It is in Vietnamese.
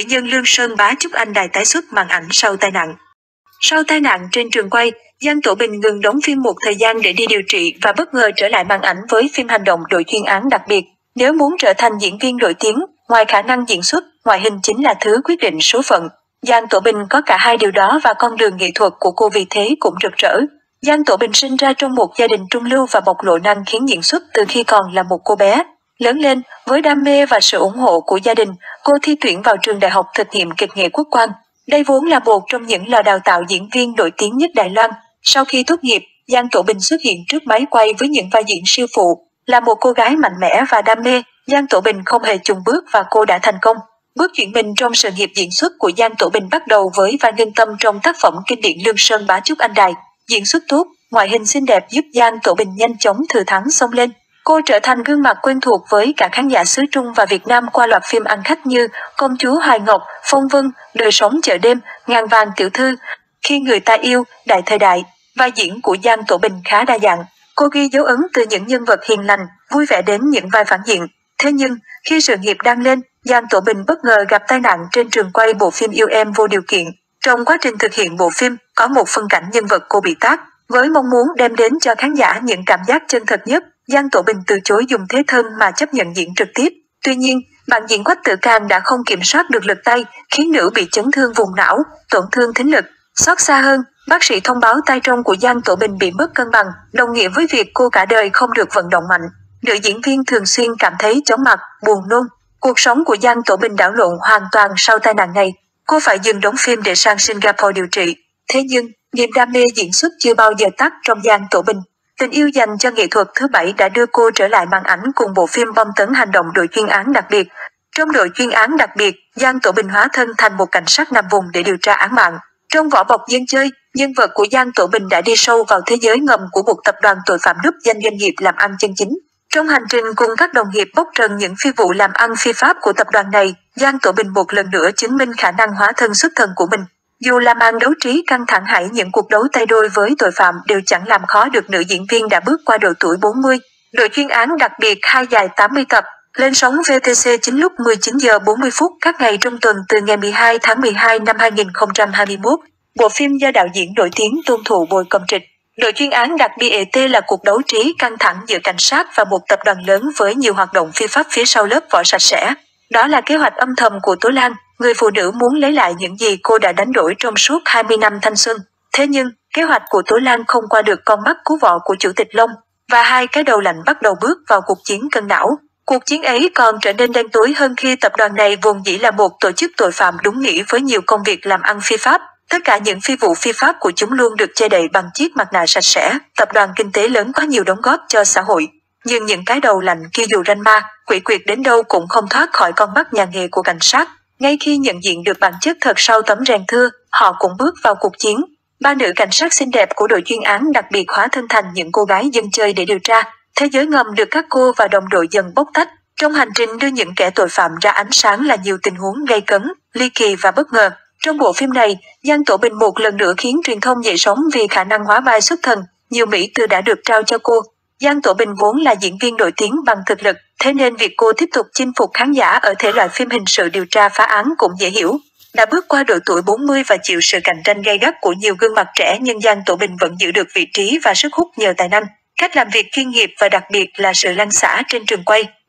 Mỹ nhân Lương Sơn Bá Trúc Anh Đài tái xuất màn ảnh sau tai nạn. Sau tai nạn trên trường quay, Giang Tổ Bình ngừng đóng phim một thời gian để đi điều trị và bất ngờ trở lại màn ảnh với phim hành động Đội chuyên án đặc biệt. Nếu muốn trở thành diễn viên nổi tiếng, ngoài khả năng diễn xuất, ngoại hình chính là thứ quyết định số phận. Giang Tổ Bình có cả hai điều đó và con đường nghệ thuật của cô vì thế cũng rực rỡ. Giang Tổ Bình sinh ra trong một gia đình trung lưu và bộc lộ năng khiếu diễn xuất từ khi còn là một cô bé. Lớn lên, với đam mê và sự ủng hộ của gia đình, cô thi tuyển vào trường Đại học Thực nghiệm Kịch nghệ Quốc Quang. Đây vốn là một trong những lò đào tạo diễn viên nổi tiếng nhất Đài Loan. Sau khi tốt nghiệp, Giang Tổ Bình xuất hiện trước máy quay với những vai diễn siêu phụ. Là một cô gái mạnh mẽ và đam mê, Giang Tổ Bình không hề chùn bước và cô đã thành công. Bước chuyển mình trong sự nghiệp diễn xuất của Giang Tổ Bình bắt đầu với vai Ngân Tâm trong tác phẩm kinh điển Lương Sơn Bá Trúc Anh Đài. Diễn xuất tốt, ngoại hình xinh đẹp giúp Giang Tổ Bình nhanh chóng thừa thắng xông lên. Cô trở thành gương mặt quen thuộc với cả khán giả xứ Trung và Việt Nam qua loạt phim ăn khách như Công chúa Hoài Ngọc, Phong Vân, Đời sống chợ đêm, Ngàn vàng tiểu thư, Khi người ta yêu, Đại thời đại. Vai diễn của Giang Tổ Bình khá đa dạng. Cô ghi dấu ấn từ những nhân vật hiền lành, vui vẻ đến những vai phản diện. Thế nhưng, khi sự nghiệp đang lên, Giang Tổ Bình bất ngờ gặp tai nạn trên trường quay bộ phim Yêu Em Vô Điều Kiện. Trong quá trình thực hiện bộ phim, có một phân cảnh nhân vật cô bị tát. Với mong muốn đem đến cho khán giả những cảm giác chân thật nhất, Giang Tổ Bình từ chối dùng thế thân mà chấp nhận diễn trực tiếp. Tuy nhiên, bạn diễn Quách Tử Càng đã không kiểm soát được lực tay, khiến nữ bị chấn thương vùng não, tổn thương thính lực. Xót xa hơn, bác sĩ thông báo tay trong của Giang Tổ Bình bị mất cân bằng, đồng nghĩa với việc cô cả đời không được vận động mạnh. Nữ diễn viên thường xuyên cảm thấy chóng mặt, buồn nôn. Cuộc sống của Giang Tổ Bình đảo lộn hoàn toàn sau tai nạn này. Cô phải dừng đóng phim để sang Singapore điều trị. Thế nhưng, niềm đam mê diễn xuất chưa bao giờ tắt trong Giang Tổ Bình. Tình yêu dành cho nghệ thuật thứ bảy đã đưa cô trở lại màn ảnh cùng bộ phim bom tấn hành động Đội chuyên án đặc biệt. Trong Đội chuyên án đặc biệt, Giang Tổ Bình hóa thân thành một cảnh sát nằm vùng để điều tra án mạng. Trong vỏ bọc dân chơi, nhân vật của Giang Tổ Bình đã đi sâu vào thế giới ngầm của một tập đoàn tội phạm núp danh doanh nghiệp làm ăn chân chính. Trong hành trình cùng các đồng nghiệp bóc trần những phi vụ làm ăn phi pháp của tập đoàn này, Giang Tổ Bình một lần nữa chứng minh khả năng hóa thân xuất thần của mình. Dù làm ăn đấu trí căng thẳng hay những cuộc đấu tay đôi với tội phạm đều chẳng làm khó được nữ diễn viên đã bước qua độ tuổi 40. Đội chuyên án đặc biệt 2 dài 80 tập, lên sóng VTC chính lúc 19 giờ 40 phút các ngày trong tuần từ ngày 12 tháng 12 năm 2021. Bộ phim do đạo diễn nổi tiếng Tôn Thụ Bồi cầm trịch. Đội chuyên án đặc biệt là cuộc đấu trí căng thẳng giữa cảnh sát và một tập đoàn lớn với nhiều hoạt động phi pháp phía sau lớp vỏ sạch sẽ. Đó là kế hoạch âm thầm của Tố Lan, người phụ nữ muốn lấy lại những gì cô đã đánh đổi trong suốt 20 năm thanh xuân. Thế nhưng, kế hoạch của Tố Lan không qua được con mắt cứu vọ của Chủ tịch Long, và hai cái đầu lạnh bắt đầu bước vào cuộc chiến cân não. Cuộc chiến ấy còn trở nên đen tối hơn khi tập đoàn này vốn dĩ là một tổ chức tội phạm đúng nghĩa với nhiều công việc làm ăn phi pháp. Tất cả những phi vụ phi pháp của chúng luôn được che đậy bằng chiếc mặt nạ sạch sẽ. Tập đoàn kinh tế lớn có nhiều đóng góp cho xã hội. Nhưng những cái đầu lạnh kia dù ranh ma, quỷ quyệt đến đâu cũng không thoát khỏi con mắt nhà nghề của cảnh sát. Ngay khi nhận diện được bản chất thật sau tấm rèm thưa, họ cũng bước vào cuộc chiến. Ba nữ cảnh sát xinh đẹp của đội chuyên án đặc biệt hóa thân thành những cô gái dân chơi để điều tra. Thế giới ngầm được các cô và đồng đội dần bóc tách. Trong hành trình đưa những kẻ tội phạm ra ánh sáng là nhiều tình huống gây cấn, ly kỳ và bất ngờ. Trong bộ phim này, Giang Tổ Bình một lần nữa khiến truyền thông dậy sóng vì khả năng hóa vai xuất thần, nhiều mỹ từ đã được trao cho cô. Giang Tổ Bình vốn là diễn viên nổi tiếng bằng thực lực, thế nên việc cô tiếp tục chinh phục khán giả ở thể loại phim hình sự điều tra phá án cũng dễ hiểu. Đã bước qua độ tuổi 40 và chịu sự cạnh tranh gay gắt của nhiều gương mặt trẻ nhưng Giang Tổ Bình vẫn giữ được vị trí và sức hút nhờ tài năng, cách làm việc chuyên nghiệp và đặc biệt là sự lăn xả trên trường quay.